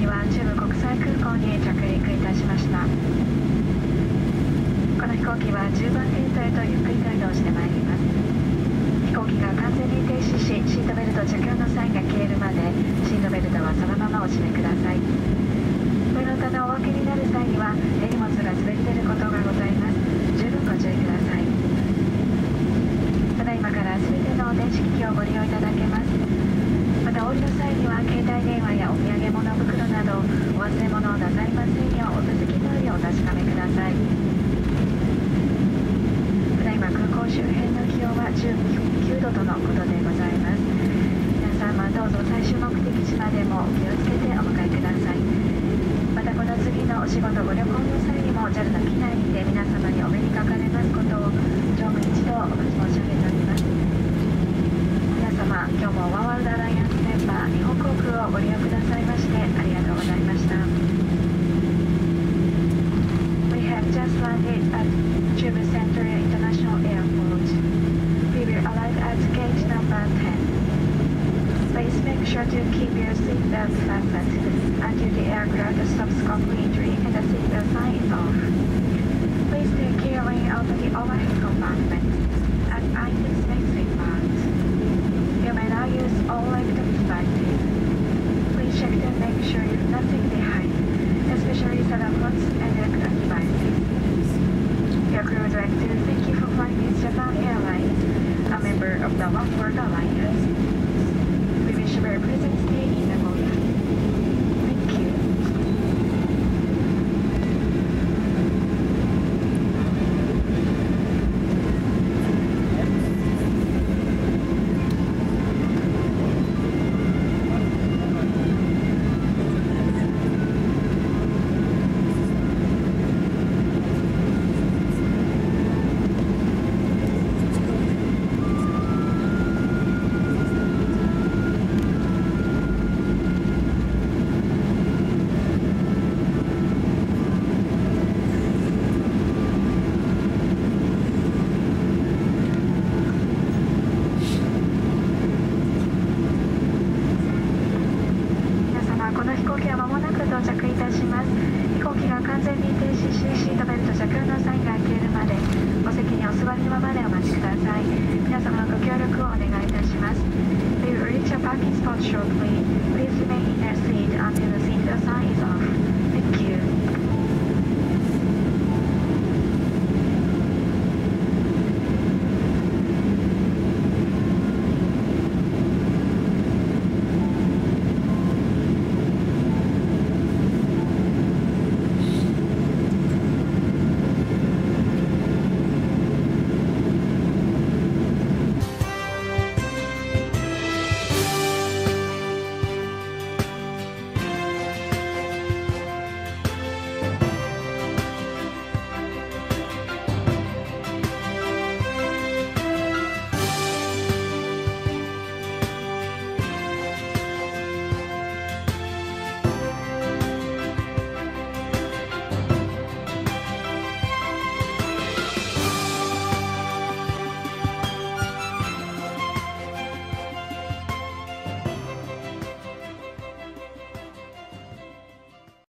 機は中部国際空港に着陸いたしました。この飛行機は10番ゲートへとゆっくりと移動してまいります。飛行機が完全に停止し、シートベルト着用のサインが消えるまでシートベルトはそのままお締めください。上の棚をお分けになる際には手荷物が滑り出ることがございます。十分ご注意ください。ただいまから全ての電子機器をご利用いただけます。またお降りの際には携帯電話やお土産物袋などお忘れ物をなさいませんようお座席の上をお確かめください。ただいま空港周辺の気温は19度とのことでございます。皆様どうぞ最終目的地までもお気をつけてお迎えください。またこの次のお仕事ご旅